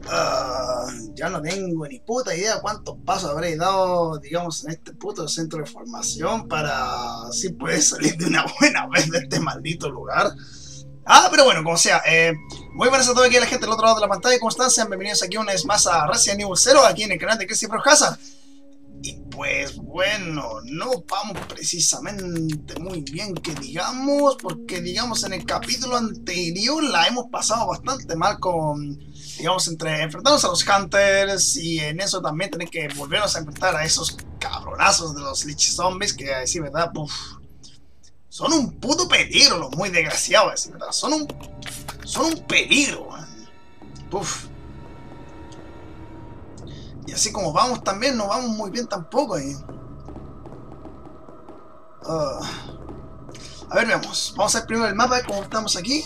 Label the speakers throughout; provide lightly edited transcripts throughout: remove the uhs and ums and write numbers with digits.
Speaker 1: Ya no tengo ni puta idea cuántos pasos habré dado, digamos, en este puto centro de formación para así poder salir de una buena vez de este maldito lugar. Pero bueno, como sea, muy buenas a todos aquí a la gente del otro lado de la pantalla. ¿Cómo están? Sean bienvenidos aquí una vez más a Resident Evil 0, aquí en el canal de Cristian Projasa. Y pues bueno, no vamos precisamente muy bien que digamos, porque digamos en el capítulo anterior la hemos pasado bastante mal con, digamos, entre enfrentarnos a los Hunters y en eso también tener que volvernos a enfrentar a esos cabronazos de los Lich Zombies que a decir verdad, son un puto peligro los muy desgraciados, a decir verdad, son un peligro, man. Y así como vamos también, no vamos muy bien tampoco. A ver, veamos. Vamos a ver primero el mapa, cómo estamos aquí.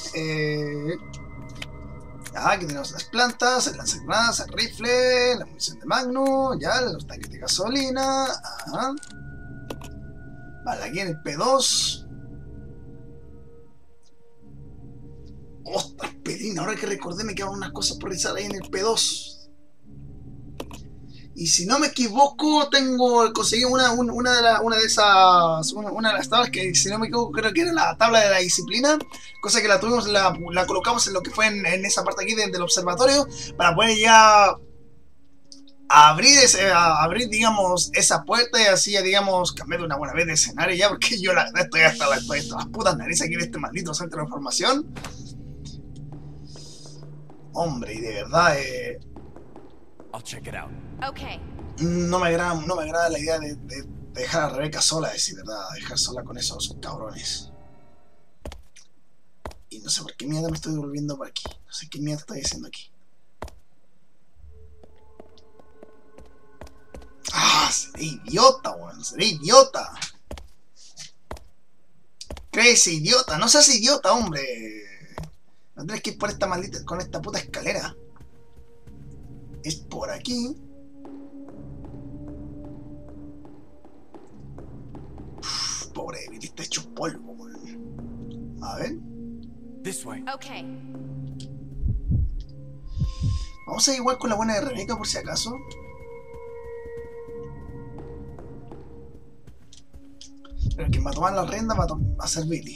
Speaker 1: Aquí tenemos las plantas, el lanzagranadas, el rifle, la munición de Magnum, ya, los tanques de gasolina. Ajá. Vale, aquí en el P2. ¡Ostras, pedín! Ahora que recordé me quedan unas cosas por realizar ahí en el P2. Y si no me equivoco, conseguí una de las tablas que, si no me equivoco, creo que era la tabla de la disciplina, cosa que la tuvimos, la colocamos en lo que fue en esa parte aquí del observatorio, para poder ya abrir, digamos, esa puerta y así, digamos, cambiar de una buena vez de escenario ya, porque yo la verdad estoy hasta las putas narices aquí de este maldito centro de información. Hombre, y de verdad,
Speaker 2: I'll check it out.
Speaker 3: Okay.
Speaker 1: no me agrada la idea de dejar a Rebeca sola, es decir, verdad, dejar sola con esos cabrones. Y no sé por qué mierda me estoy volviendo por aquí. No sé qué mierda estoy haciendo aquí. Seré idiota, weón. Seré idiota. Crece idiota. No seas idiota, hombre. No tienes que ir por esta maldita, con esta puta escalera. Es por aquí. Pobre Billy, está hecho polvo, weón. A ver.
Speaker 2: This way.
Speaker 3: Okay.
Speaker 1: Vamos a ir igual con la buena de Rebeca por si acaso. Pero quien va a tomar la rienda va a ser Billy.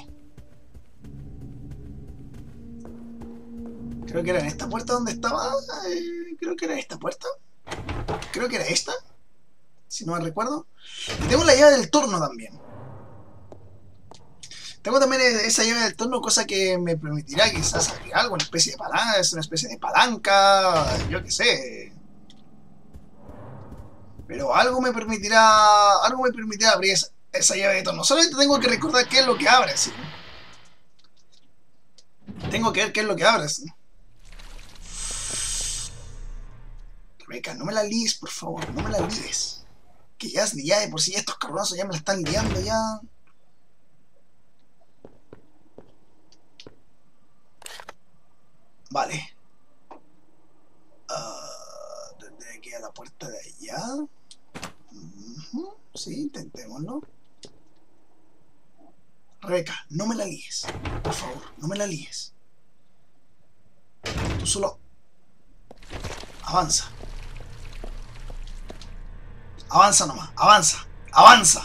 Speaker 1: Creo que era en esta puerta donde estaba. Creo que era esta puerta. Creo que era esta. Si no me recuerdo. Y tengo la llave del turno también. Tengo también esa llave del turno, cosa que me permitirá quizás abrir algo, una especie de palanca, es una especie de palanca, yo qué sé. Pero algo me permitirá abrir esa llave de turno. Solamente tengo que recordar qué es lo que abre, ¿sí? Tengo que ver qué es lo que abre, ¿sí? Rebeca, no me la líes, por favor, no me la líes. Que ya de por sí estos cabronazos ya me la están liando ya. Vale. Tendré que ir a la puerta de allá. Sí, intentémoslo. Rebeca, no me la líes. Por favor, no me la líes. Tú solo avanza. Avanza nomás, avanza, avanza.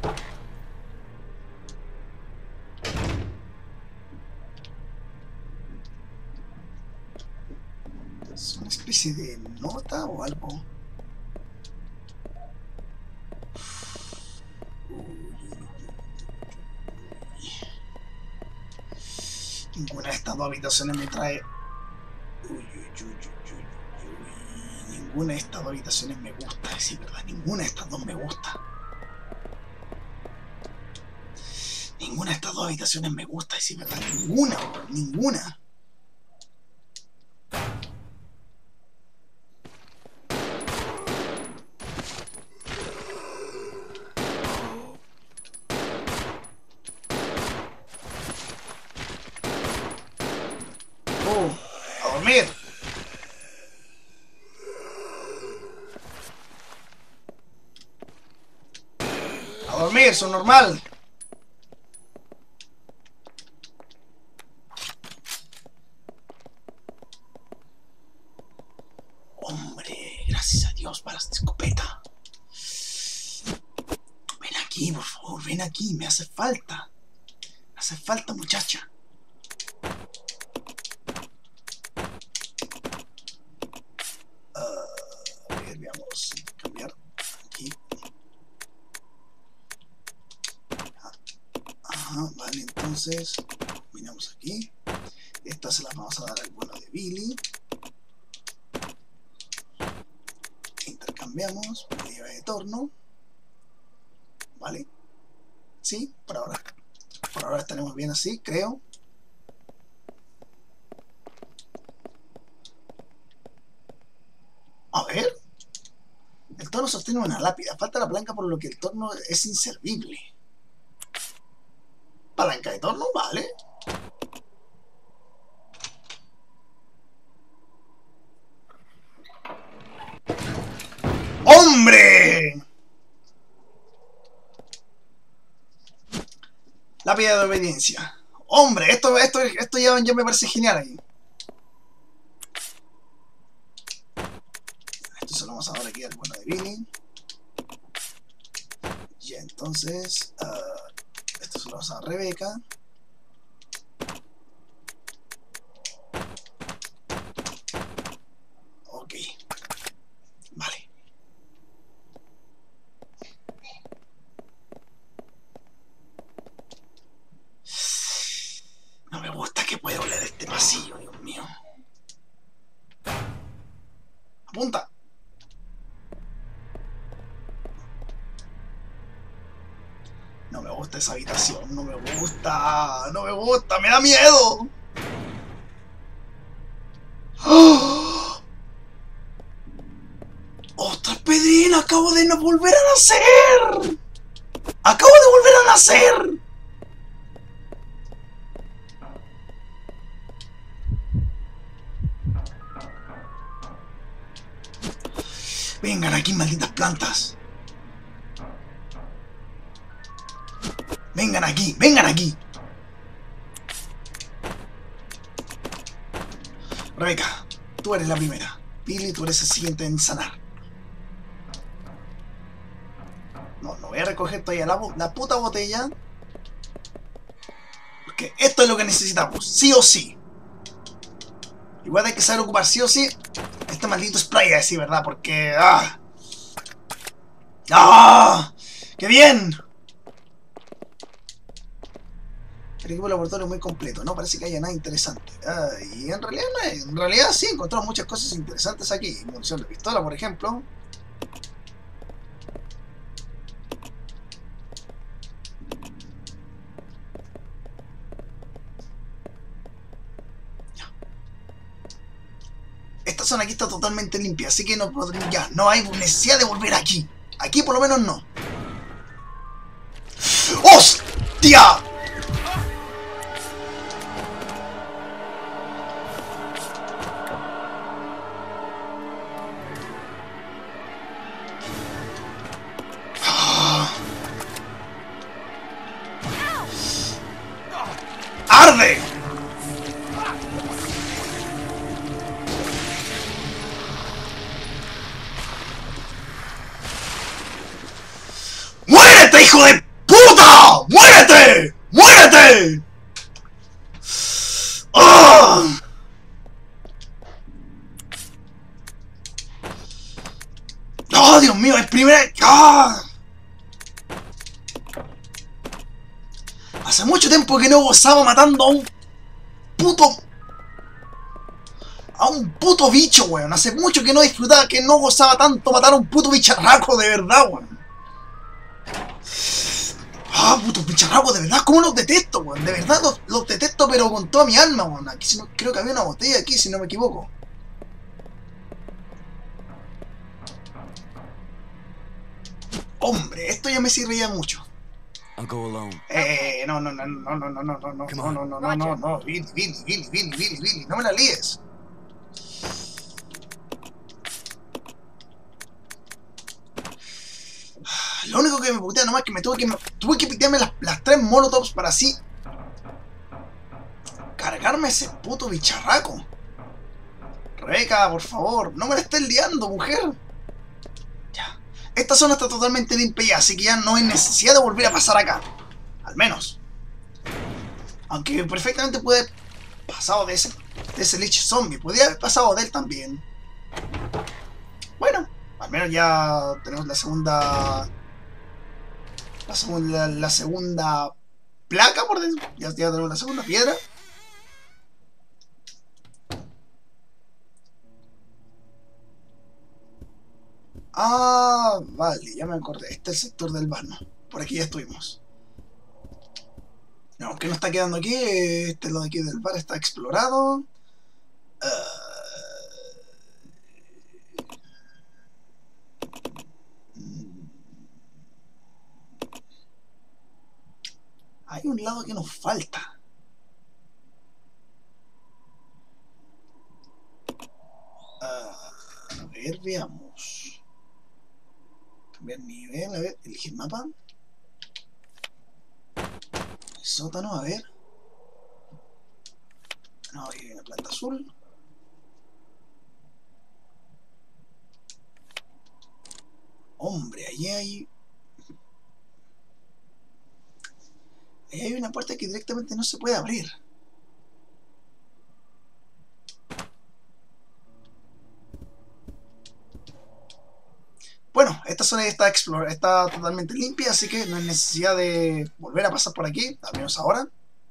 Speaker 1: ¿Es una especie de nota o algo? Ninguna de estas dos habitaciones me trae. Ninguna de estas dos habitaciones me gusta, es decir, verdad, ninguna de estas dos me gusta. Ninguna de estas dos habitaciones me gusta, es decir, verdad, ninguna, ninguna. A dormir. A dormir, eso es normal. Dios, balas de escopeta. Ven aquí, por favor, ven aquí, me hace falta. Me hace falta, muchacha. A ver, veamos. Cambiar. Aquí. Ajá, vale, entonces. Miramos aquí. Esta se la vamos a dar al bueno de Billy. Intercambiamos. Medida de torno. Vale. Sí, por ahora estaremos bien así, creo. A ver. El torno sostiene una lápida. Falta la palanca por lo que el torno es inservible. Palanca de torno, vale. ¡Hombre! Lápida de obediencia. ¡Hombre! Esto ya me parece genial ahí. Esto se lo vamos a dar aquí al bueno de Billy. Y entonces... esto se lo vamos a dar a Rebeca. Ok. Vale. No me gusta que pueda oler este pasillo, Dios mío. Apunta. No me gusta esa habitación, no me gusta, no me gusta, me da miedo. ¡Oh! ¡Otra pedrina! ¡Acabo de volver a nacer! ¡Acabo de volver a nacer! Vengan aquí, malditas plantas. Vengan aquí, vengan aquí. Rebeca, tú eres la primera. Billy, tú eres el siguiente en sanar. No voy a recoger todavía la puta botella. Porque esto es lo que necesitamos, sí o sí. Igual hay que saber ocupar sí o sí este maldito spray así, ¿verdad? Porque... ¡ah! ¡Ah! ¡Qué bien! El equipo de laboratorio es muy completo, no parece que haya nada interesante. Y en realidad, en realidad sí, encontramos muchas cosas interesantes aquí. Munición de pistola, por ejemplo. Esta zona aquí está totalmente limpia, así que no podremos ya. No hay necesidad de volver aquí. Aquí por lo menos no. ¡Hostia! ¡Arde! ¡Muérete, hijo de puta! ¡Muérete! ¡Muérete! ¡Oh! ¡Oh, Dios mío! Es primera... ¡Ah! Hace mucho tiempo que no gozaba matando a un puto... a un puto bicho, weón. Hace mucho que no disfrutaba, que no gozaba tanto matar a un puto bicharraco, de verdad, weón. Ah, puto bicharraco, de verdad, ¿cómo los detesto, weón? De verdad los detesto, pero con toda mi alma, weón. Aquí creo que había una botella aquí, si no me equivoco. Hombre, esto ya me sirve ya mucho.
Speaker 2: I'll go alone.
Speaker 1: No, Billy, no me la líes. Lo único que me putea nomás es que tuve que pitearme las 3 molotovs para así cargarme ese puto bicharraco. Rebeca, por favor, no me la estés liando, mujer. esta zona está totalmente limpia, así que ya no hay necesidad de volver a pasar acá. Al menos. Aunque perfectamente puede haber pasado de ese Lich Zombie. Podría haber pasado de él también. Bueno, al menos ya tenemos la segunda placa, por decir. Ya tenemos la segunda piedra. Ah, vale, ya me acordé. Este es el sector del bar, ¿no? Por aquí ya estuvimos. No, ¿qué nos está quedando aquí? Este lado de aquí del bar está explorado. Hay un lado que nos falta. A ver, veamos. Cambiar nivel, a ver, elegir mapa. El sótano, a ver. No, aquí hay una planta azul. Hombre, allí hay... Ahí hay una puerta que directamente no se puede abrir. Bueno, esta zona ya está totalmente limpia, así que no hay necesidad de volver a pasar por aquí, al menos ahora.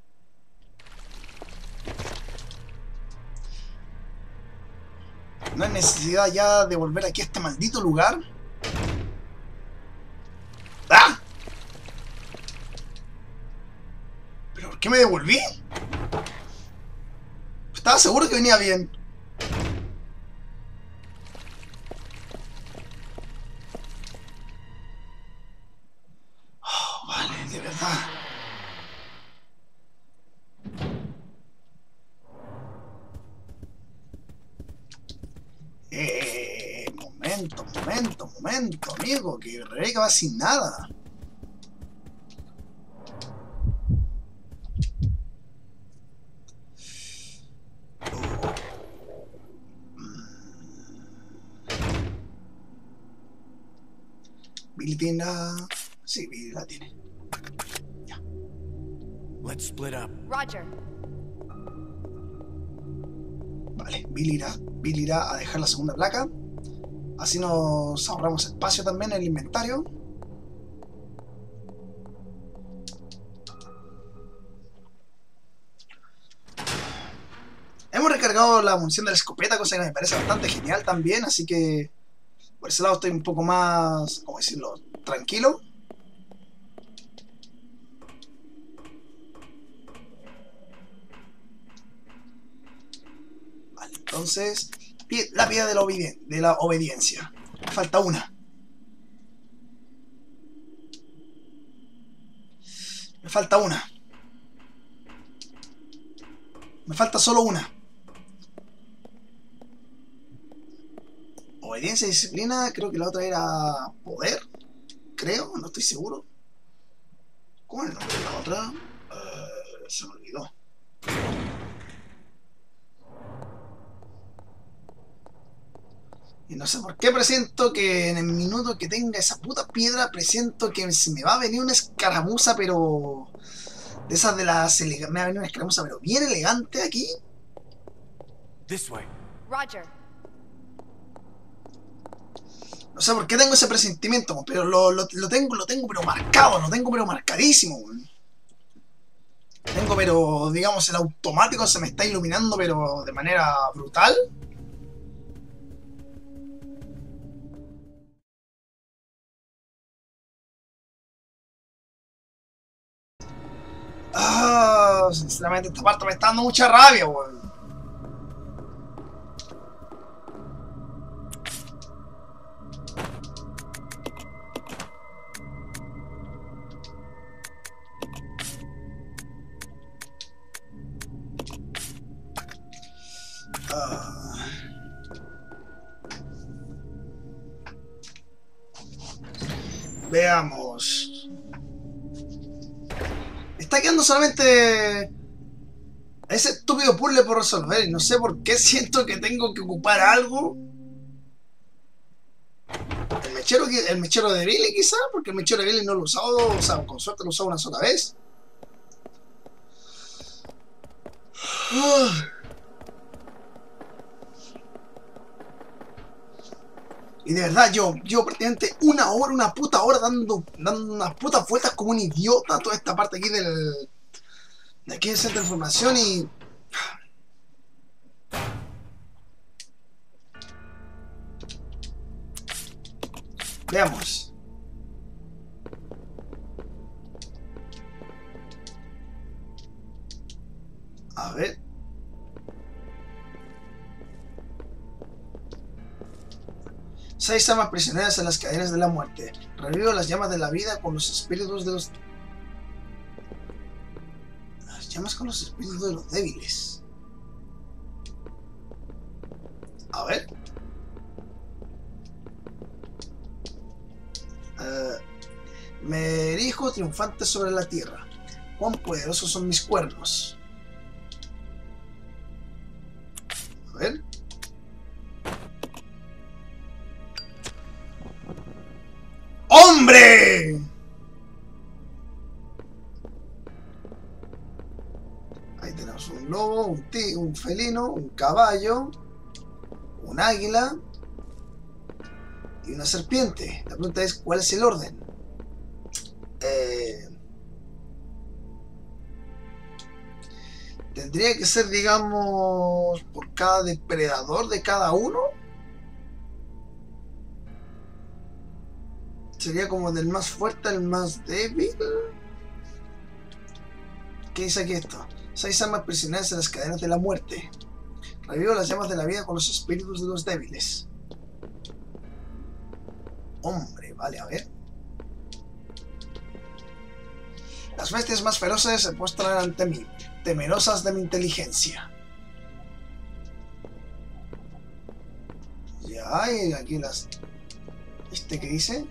Speaker 1: No hay necesidad ya de volver aquí a este maldito lugar. ¡Ah! ¿Pero por qué me devolví? Estaba seguro que venía bien. Oh, vale, de verdad. Momento, amigo, que Rebeca va sin nada. Billy tiene la... Sí, Billy la tiene. Ya.
Speaker 2: Let's split up.
Speaker 3: Roger.
Speaker 1: Vale, Billy irá a dejar la segunda placa. Así nos ahorramos espacio también en el inventario. Hemos recargado la munición de la escopeta, cosa que me parece bastante genial también, así que por ese lado estoy un poco más, ¿cómo decirlo?, tranquilo. Vale, entonces, la piedra de la obediencia. Me falta una. Me falta una. Me falta solo una. Obediencia y disciplina, creo que la otra era poder. Creo, no estoy seguro. ¿Cómo es el nombre de la otra? Se me olvidó. Y no sé por qué presiento que en el minuto que tenga esa puta piedra, presiento que se me va a venir una escaramuza, pero... De esas de las... Me va a venir una escaramuza, pero bien elegante aquí.
Speaker 2: This way.
Speaker 3: Roger.
Speaker 1: No sé por qué tengo ese presentimiento, pero lo tengo pero marcado, lo tengo pero marcadísimo. Tengo pero, digamos, el automático se me está iluminando pero de manera brutal. Ah, sinceramente esta parte me está dando mucha rabia, weón. Veamos. Está quedando solamente ese estúpido puzzle por resolver y no sé por qué siento que tengo que ocupar algo. El el mechero de Billy quizá, porque el mechero de Billy no lo he usado, o sea, con suerte lo he usado una sola vez. Y de verdad, yo prácticamente una puta hora dando unas putas vueltas como un idiota toda esta parte aquí de aquí del centro de información y... Veamos. A ver. Seis llamas prisioneras en las cadenas de la muerte. Revivo las llamas de la vida con los espíritus de los... Las llamas con los espíritus de los débiles. A ver. Me erijo triunfante sobre la tierra. Cuán poderosos son mis cuernos. A ver. ¡Hombre! Ahí tenemos un lobo, un felino, un caballo, un águila y una serpiente. La pregunta es, ¿cuál es el orden? Tendría que ser, digamos, por cada depredador de cada uno. Sería como del más fuerte al más débil. ¿Qué dice aquí esto? 6 almas prisioneras en las cadenas de la muerte. Revivo las llamas de la vida con los espíritus de los débiles. Hombre, vale, a ver. Las bestias más feroces se postran ante mí, temerosas de mi inteligencia. Ya, y aquí las... ¿Este qué dice?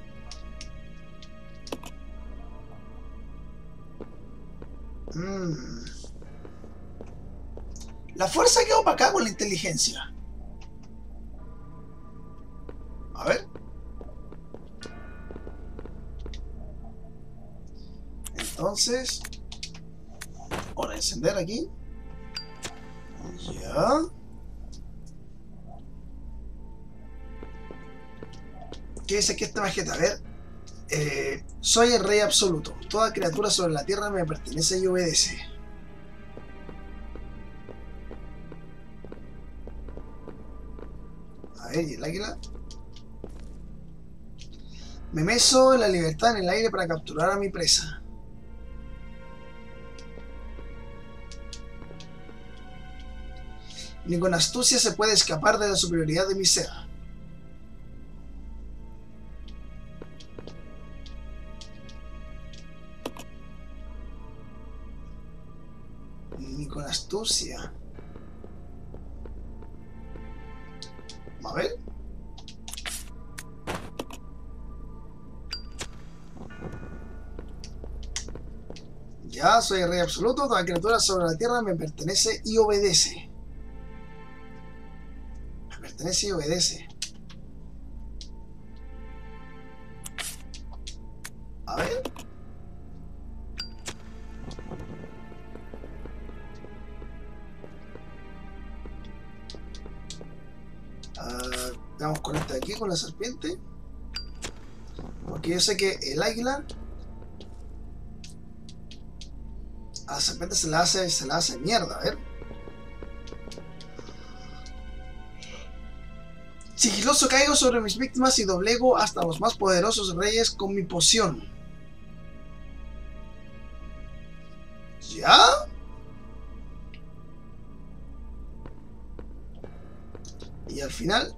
Speaker 1: La fuerza quedó para acá con la inteligencia. A ver. Entonces, hora de encender aquí. Ya. ¿Qué dice aquí esta maqueta? A ver. Soy el rey absoluto. Toda criatura sobre la tierra me pertenece y obedece. A ver, ¿y el águila? Me meso en la libertad en el aire para capturar a mi presa. Ni con astucia se puede escapar de la superioridad de mi ser. Ni con astucia. A ver. Ya, soy el rey absoluto. Toda criatura sobre la tierra me pertenece y obedece. Me pertenece y obedece. A ver. Vamos con este de aquí, con la serpiente. Porque yo sé que el águila a la serpiente se la hace mierda. A ver. Sigiloso caigo sobre mis víctimas y doblego hasta los más poderosos reyes con mi poción. ¿Ya? Y al final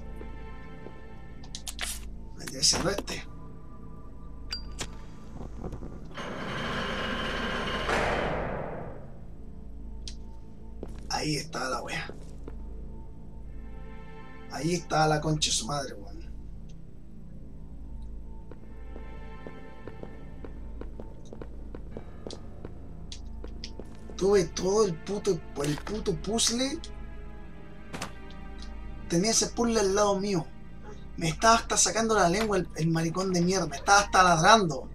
Speaker 1: vendría siendo este. Ahí está la wea. Ahí está la concha de su madre, weón. Tuve todo el puto puzzle. Tenía ese puzzle al lado mío. Me estaba hasta sacando la lengua el maricón de mierda. Me estaba hasta ladrando.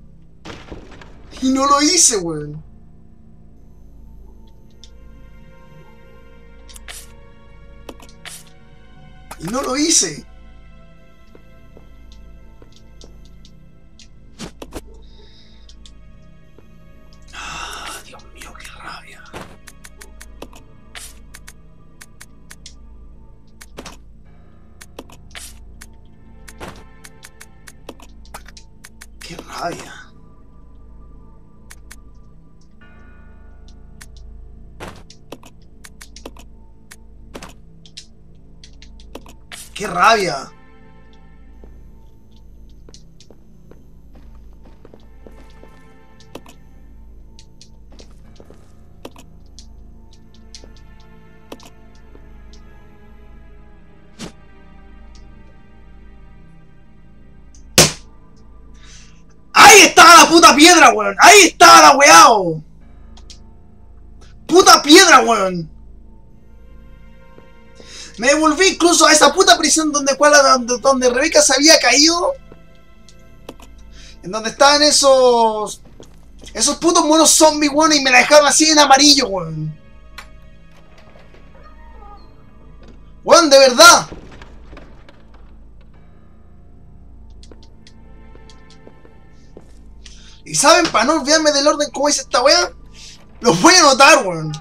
Speaker 1: Y no lo hice, weón. Y no lo hice. Ah, Dios mío, qué rabia. Qué rabia. ¡Qué rabia! ¡Ahí estaba la puta piedra, weón! ¡Ahí estaba la weao! ¡Puta piedra, weón! Me devolví incluso a esa puta prisión donde Rebeca se había caído. En donde estaban esos putos monos zombies, weón, y me la dejaron así en amarillo, weón. Weón, de verdad. Y saben, para no olvidarme del orden como es esta weá, los voy a anotar, weón.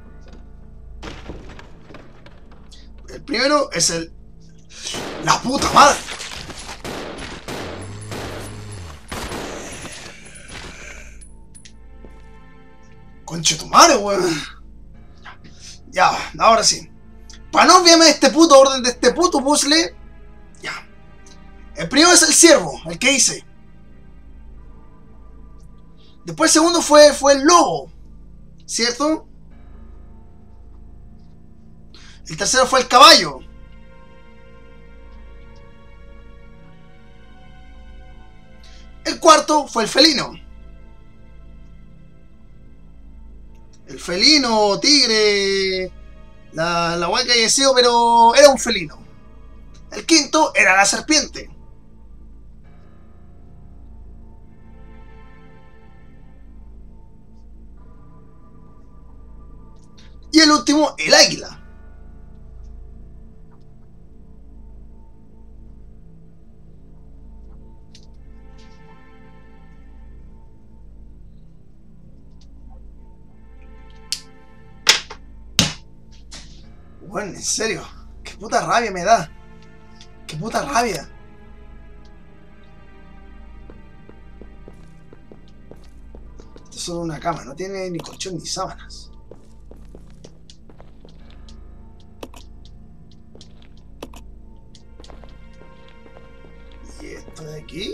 Speaker 1: El primero es el... ¡La puta madre! Conche tu madre, weón. Ya, ahora sí. Para no olvidarme de este puto orden, de este puto puzzle. Ya. El primero es el ciervo, el que hice. Después el segundo fue el lobo, ¿cierto? El tercero fue el caballo. El cuarto fue el felino. El felino, tigre, la hueca y deseo, pero era un felino. El quinto era la serpiente. Y el último, el águila. Bueno, en serio, qué puta rabia me da. Qué puta rabia. Esto es solo una cama, no tiene ni colchón ni sábanas. ¿Y esto de aquí?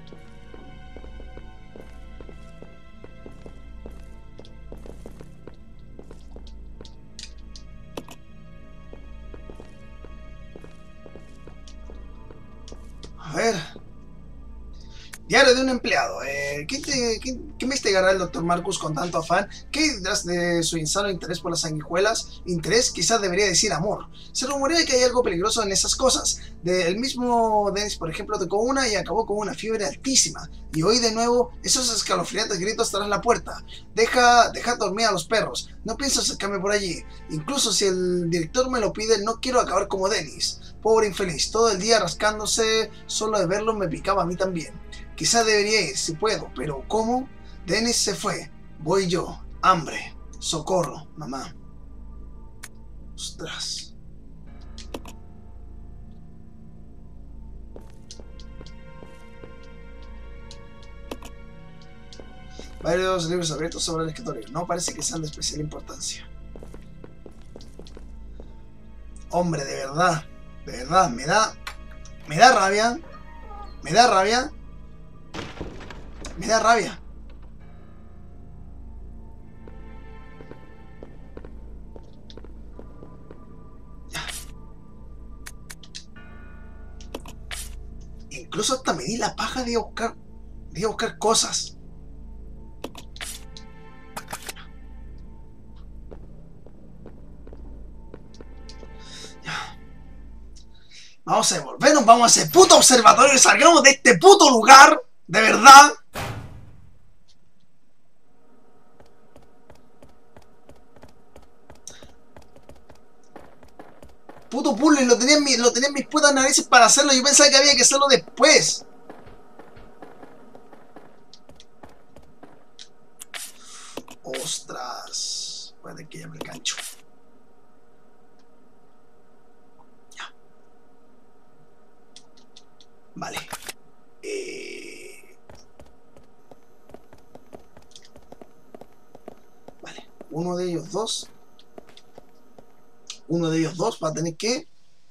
Speaker 1: A ver. Diario de un empleado. ¿Qué investigará el Dr. Marcus con tanto afán? ¿Qué hay detrás de su insano interés por las sanguijuelas? Interés, quizás debería decir amor. Se rumorea que hay algo peligroso en esas cosas. El mismo Dennis, por ejemplo, tocó una y acabó con una fiebre altísima. Y hoy de nuevo esos escalofriantes gritos tras la puerta. Deja dormir a los perros. No pienso acercarme por allí. Incluso si el director me lo pide, no quiero acabar como Dennis. Pobre infeliz, todo el día rascándose. Solo de verlo me picaba a mí también. Quizá debería ir, si puedo, pero ¿cómo? Dennis se fue. Voy yo. Hambre. Socorro, mamá. Ostras. Varios libros abiertos sobre el escritorio. No parece que sean de especial importancia. Hombre, de verdad. De verdad, me da rabia. Me da rabia. Me da rabia. Ya. Incluso hasta me di la paja de buscar cosas. Ya. Vamos a devolvernos, vamos a ese puto observatorio y salgamos de este puto lugar, de verdad. Puto puzzle, lo tenía en mis putas narices para hacerlo. Yo pensaba que había que hacerlo después. Ostras. Puede que ya me engancho. Ya. Vale. Vale. Uno de ellos dos va a tener que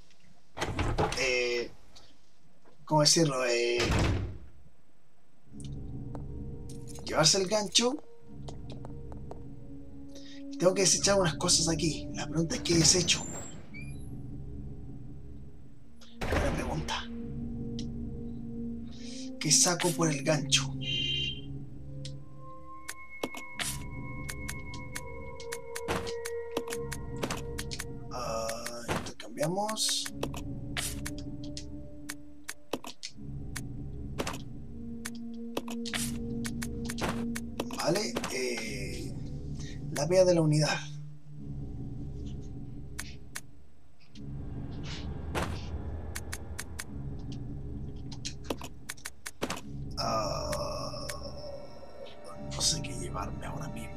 Speaker 1: ¿cómo decirlo? Llevarse el gancho. Tengo que desechar unas cosas aquí. La pregunta es ¿qué desecho? Buena pregunta. ¿Qué saco por el gancho? Intercambiamos. Vale. La vía de la unidad. No sé qué llevarme ahora mismo.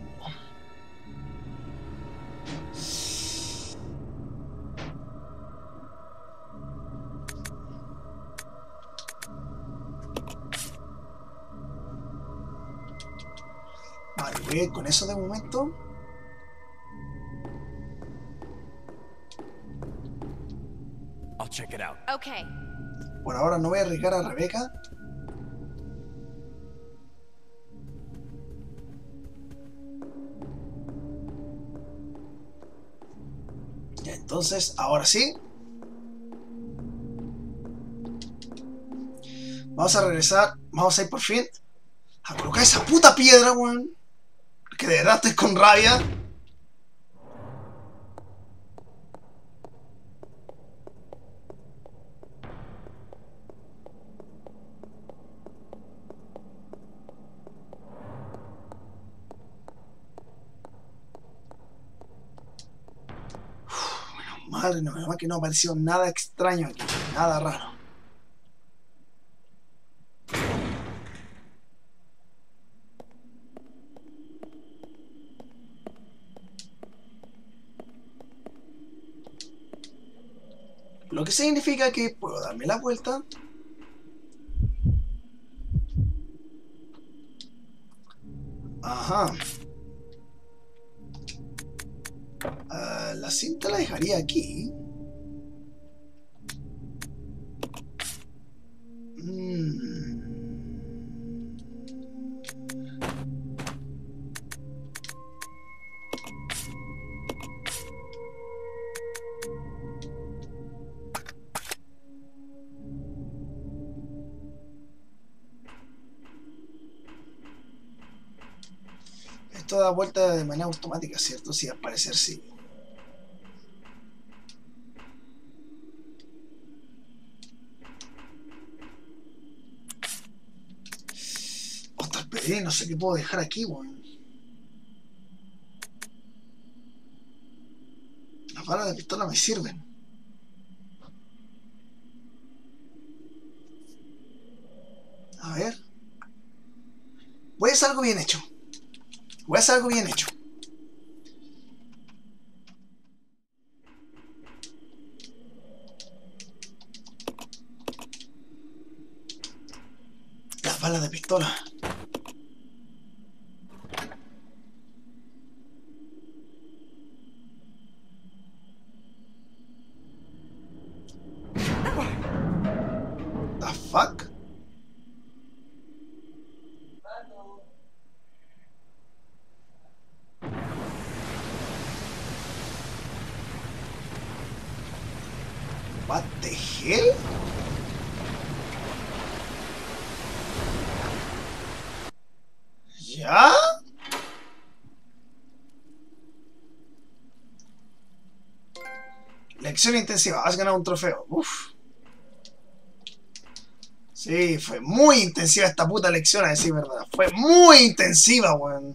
Speaker 1: Vale, voy a ir con eso de momento.
Speaker 2: I'll check it out.
Speaker 3: Okay.
Speaker 1: Por ahora no voy a arriesgar a Rebeca. Ya, entonces, ahora sí. Vamos a regresar. Vamos a ir por fin a colocar esa puta piedra, weón. Que de verdad estoy con rabia. Madre, no, menos mal que no apareció nada extraño aquí, nada raro. Lo que significa que puedo darme la vuelta. Ajá. La cinta la dejaría aquí. Esto da vuelta de manera automática, ¿cierto? Sí, al parecer sí. Ostras, pedí, no sé qué puedo dejar aquí, weón. Las balas de pistola me sirven. A ver. Voy a hacer algo bien hecho. Voy a hacer algo bien hecho. Las balas de pistola. The fuck? What the hell? ¿Ya? Lección intensiva, has ganado un trofeo. Uf. Sí, fue muy intensiva esta puta lección, a decir verdad. Fue muy intensiva, weón.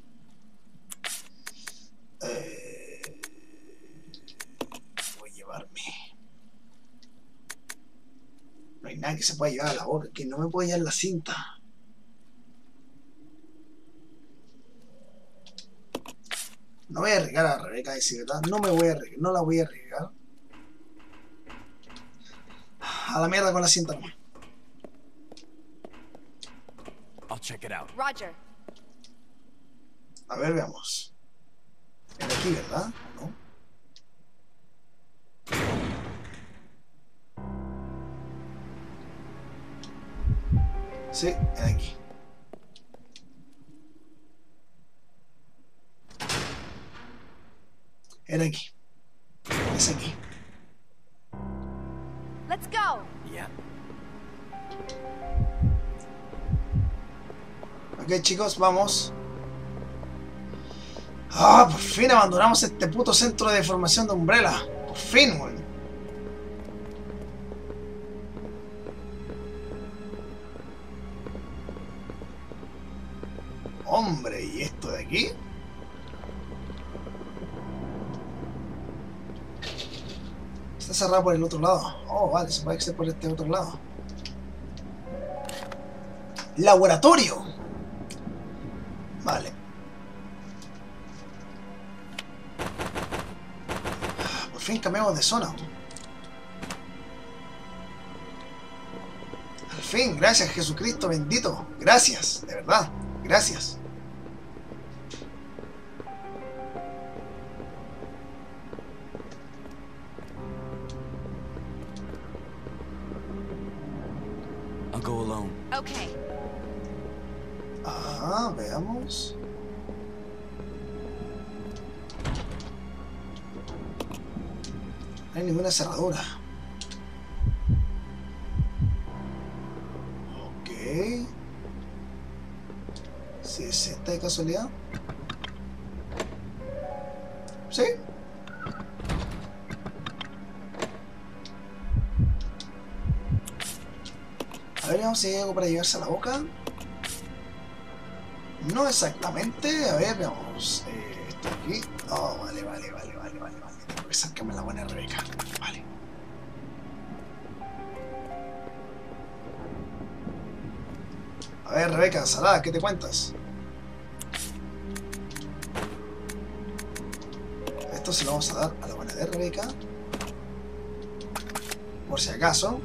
Speaker 1: Voy a llevarme. No hay nada que se pueda llevar a la boca, que no me puede llevar la cinta. No voy a arriesgar a Rebeca, a decir verdad. No me voy a arriesgar, no la voy a arriesgar. A la mierda con la cinta nomás.
Speaker 2: I'll check it out.
Speaker 3: Roger.
Speaker 1: A ver, veamos. Es de aquí, ¿verdad? ¿No? Sí, es de aquí. Era aquí. Es aquí.
Speaker 3: Let's go.
Speaker 2: Yeah.
Speaker 1: Ok, chicos, vamos. Ah, por fin abandonamos este puto centro de formación de Umbrella. Por fin, weón. Hombre, ¿y esto de aquí? Está cerrado por el otro lado. Oh, vale, se puede acceder por este otro lado. Laboratorio. Vale. Por fin cambiamos de zona. Al fin, gracias Jesucristo bendito. Gracias, de verdad. Gracias.
Speaker 2: I'll go alone.
Speaker 3: Okay.
Speaker 1: Ah, veamos. No hay ninguna cerradura. Ok. Si es esta de casualidad. ¿Sí? A ver, vamos si hay algo para llevarse a la boca. No exactamente. A ver, veamos. Esto aquí. Oh, vale. Tengo que sacarme la buena Rebeca. Vale. A ver, Rebeca, Salada, ¿qué te cuentas? Esto se lo vamos a dar a la buena de Rebeca. Por si acaso.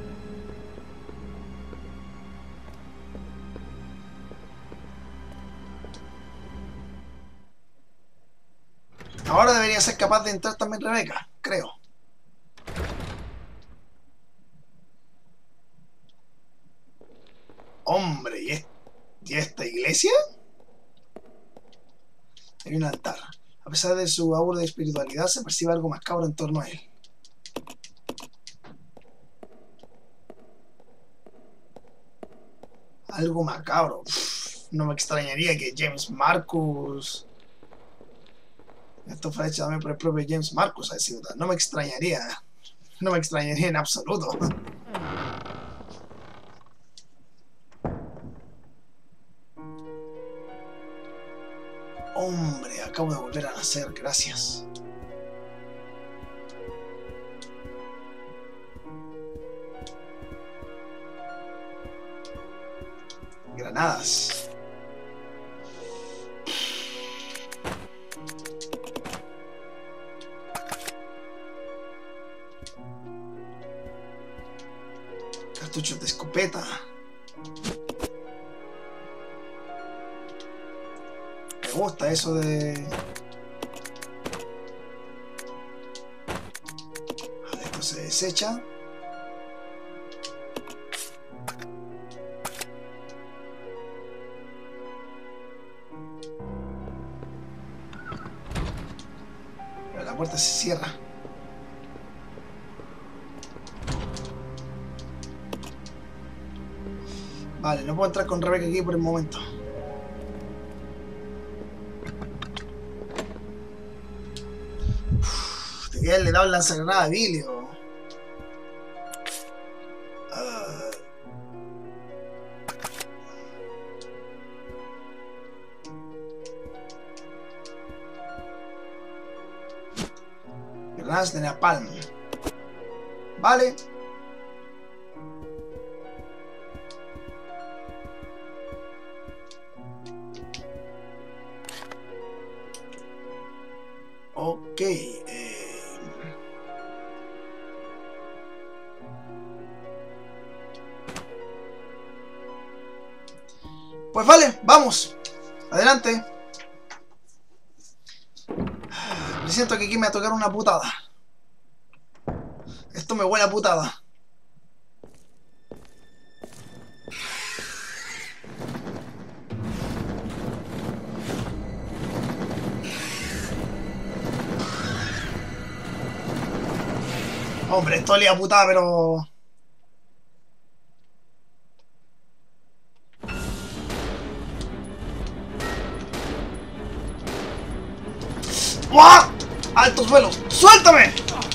Speaker 1: Ahora debería ser capaz de entrar también Rebeca, creo. Hombre, ¿y esta iglesia? Hay un altar. A pesar de su aura de espiritualidad, se percibe algo macabro en torno a él. Algo macabro. No me extrañaría que James Marcus... Esto fue hecho también por el propio James Marcus, a decir verdad. No me extrañaría. No me extrañaría en absoluto. Hombre, acabo de volver a nacer, gracias. Granadas. Cartuchos de escopeta. Me gusta eso de... Vale, esto se desecha. Pero la puerta se cierra. Vale, no puedo entrar con Rebeca aquí por el momento. Te queda le dado el lanzagranada a Billy. Más de napalm. Vale. Ok. Pues vale, vamos. Adelante. Me siento que aquí me va a tocar una putada. Esto me huele a putada. Hombre, esto olía a putada, pero... ¡Buah! ¡Altos vuelos! ¡Suéltame!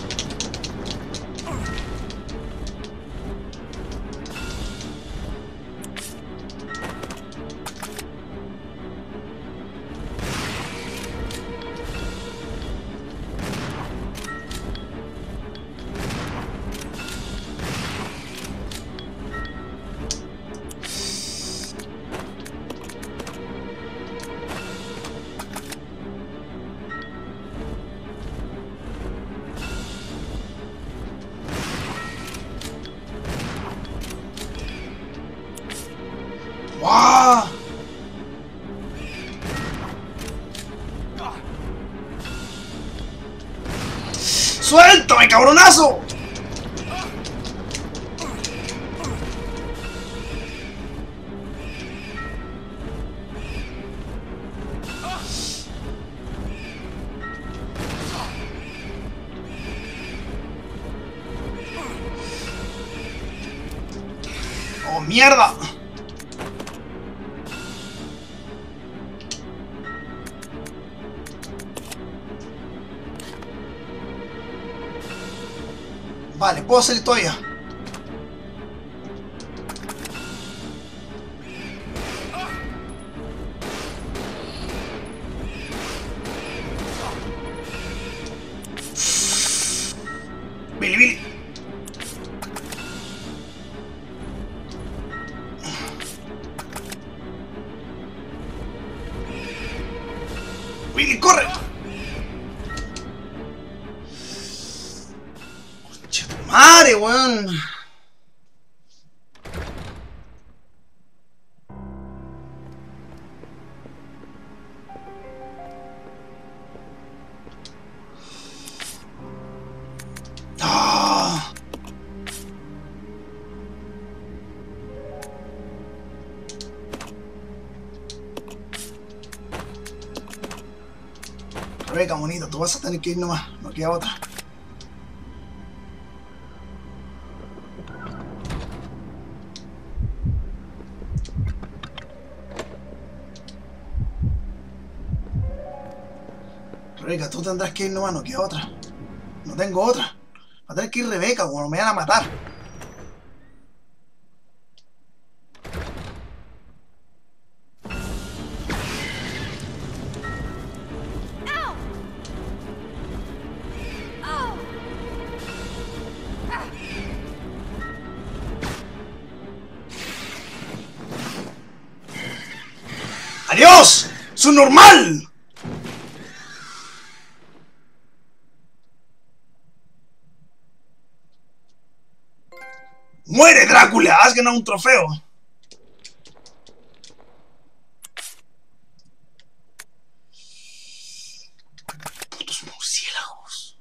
Speaker 1: ¡Buah! ¡Suéltame, cabronazo! ¡Oh, mierda! Vale, puedo salir todavía. Billy, Billy. Billy, corre. Madre, weón. Ah. Rebeca, bonito, tú vas a tener que ir nomás, no queda otra. Rebeca, tú tendrás que ir nomás, no queda otra. No tengo otra. Va a tener que ir Rebeca, bueno, me van a matar. ¡Adiós! ¡Su normal! ¡Muere, Drácula! ¡Has ganado un trofeo! Putos murciélagos.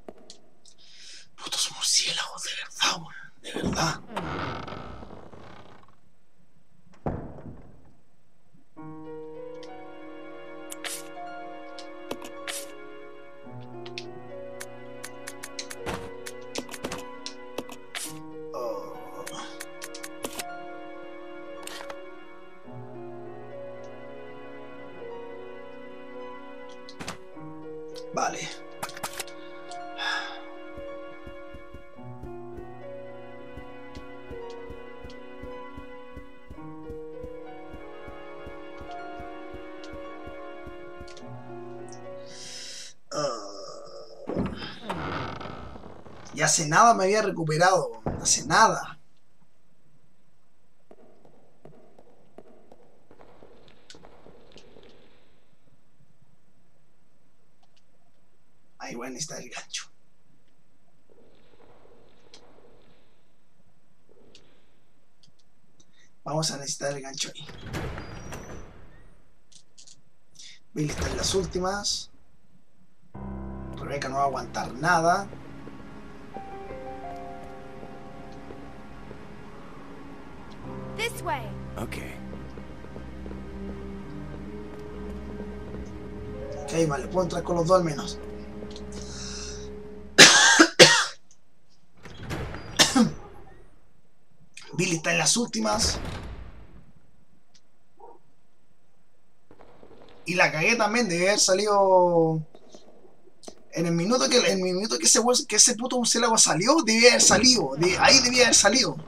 Speaker 1: Putos murciélagos, de verdad, weón. De verdad. Y hace nada me había recuperado. Hace nada. Ahí voy a necesitar el gancho. Vamos a necesitar el gancho ahí. Billy está en las últimas. Rebeca no va a aguantar nada.
Speaker 3: This way.
Speaker 2: Okay.
Speaker 1: Ok, vale, puedo entrar con los dos al menos. Billy está en las últimas. Y la cagué también de haber salido. En el minuto que ese puto murciélago salió, debía haber salido. Ahí debía haber salido.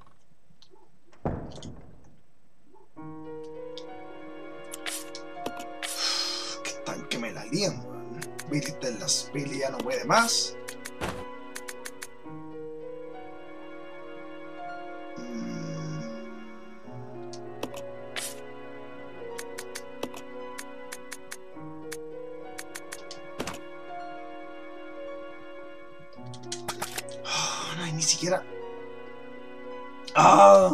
Speaker 1: Que están que me la lían, weón. Billy está en las. Billy ya no puede más. Ni siquiera. ¡Ah!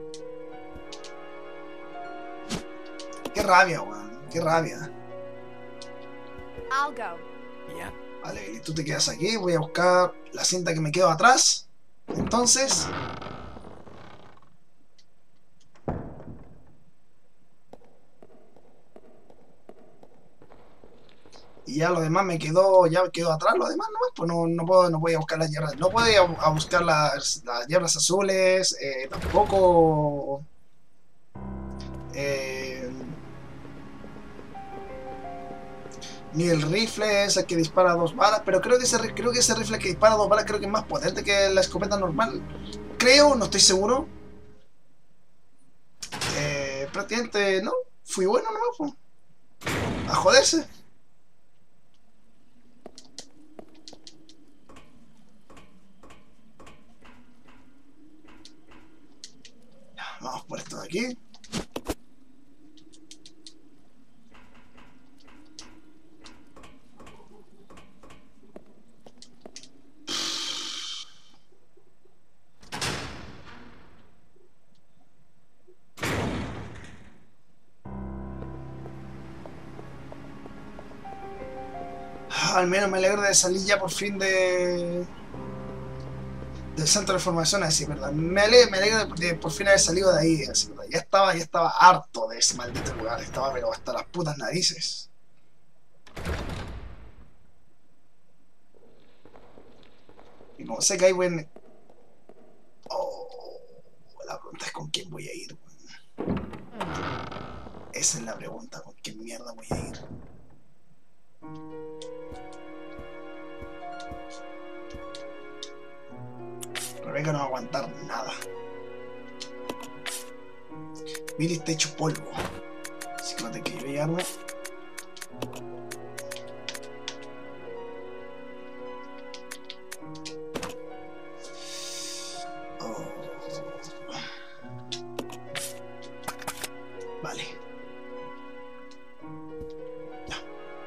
Speaker 1: ¡Qué rabia, weón! ¡Qué rabia!
Speaker 3: I'll go.
Speaker 2: Yeah.
Speaker 1: Vale, y tú te quedas aquí. Voy a buscar la cinta que me quedo atrás. Entonces. Y ya lo demás ya quedó atrás, lo demás nomás, pues no voy a buscar las hierbas, no voy a buscar las hierbas azules, tampoco ni el rifle ese que dispara 2 balas, pero creo que ese rifle que dispara 2 balas creo que es más potente que la escopeta normal, creo, no estoy seguro. Prácticamente no, fui bueno nomás, pues. A joderse. Vamos por esto de aquí. Al menos me alegro de salir ya por fin del centro de formación, así, ¿verdad? Me alegro de por fin haber salido de ahí, así, ¿verdad? Ya estaba harto de ese maldito lugar, estaba pero hasta las putas narices. Y como sé que hay buen... Oh, la pregunta es con quién voy a ir, weón. Esa es la pregunta, con quién mierda voy a ir. Rebeca no va a aguantar nada. Billy está hecho polvo. Así que no te quiero llevarme. Oh. Vale. Ya.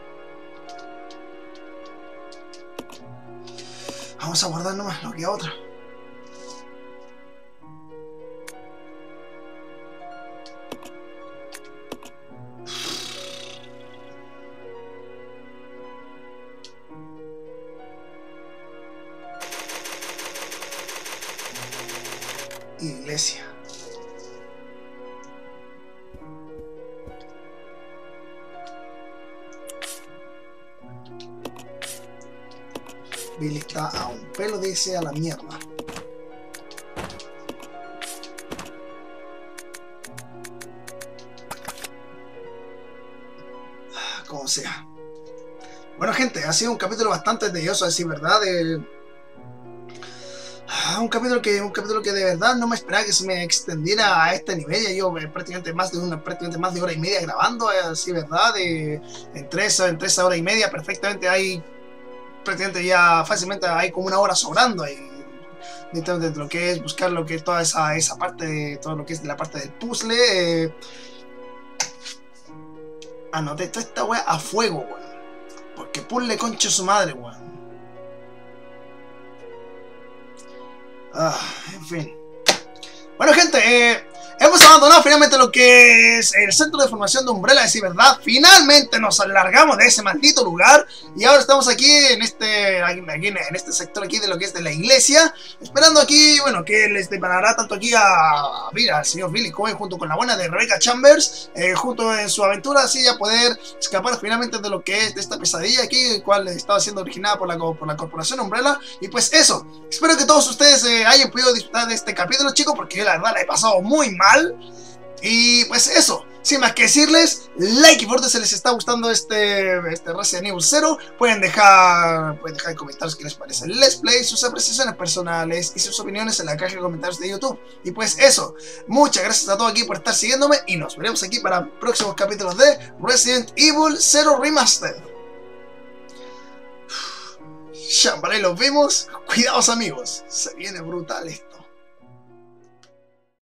Speaker 1: Vamos a guardar nomás, no queda otra. Iglesia. Billy está a un pelo de irse a la mierda. Como sea. Bueno, gente, ha sido un capítulo bastante tedioso, a decir verdad. Un capítulo que de verdad no me esperaba que se me extendiera a este nivel. Ya yo prácticamente más de hora y media grabando, así verdad, en tres horas y media perfectamente hay prácticamente ya fácilmente hay como una hora sobrando ahí. Dentro de lo que es buscar lo que es toda esa parte de todo lo que es la parte del puzzle. Anoté toda esta wea a fuego, weón. Porque puzzle concha su madre, weón. En fin. Bueno, gente, hemos abandonado finalmente lo que es el centro de formación de Umbrella, decir verdad. Finalmente nos alargamos de ese maldito lugar. Y ahora estamos aquí en este sector aquí de lo que es de la iglesia. Esperando aquí, bueno, que les deparará tanto aquí al señor Billy Cohen junto con la buena de Rebecca Chambers. Junto en su aventura, así ya poder escapar finalmente de lo que es de esta pesadilla aquí, el cual estaba siendo originada por la corporación Umbrella. Y pues eso, espero que todos ustedes hayan podido disfrutar de este capítulo, chicos, porque yo la verdad la he pasado muy mal. Y pues eso, sin más que decirles, like y fuerte si les está gustando este Resident Evil 0. Pueden dejar en comentarios qué les parece el Let's Play, sus apreciaciones personales y sus opiniones en la caja de comentarios de YouTube. Y pues eso, muchas gracias a todos aquí por estar siguiéndome y nos veremos aquí para próximos capítulos de Resident Evil 0 Remastered. Ya, vale, los vimos. Cuidados, amigos, se viene brutal esto.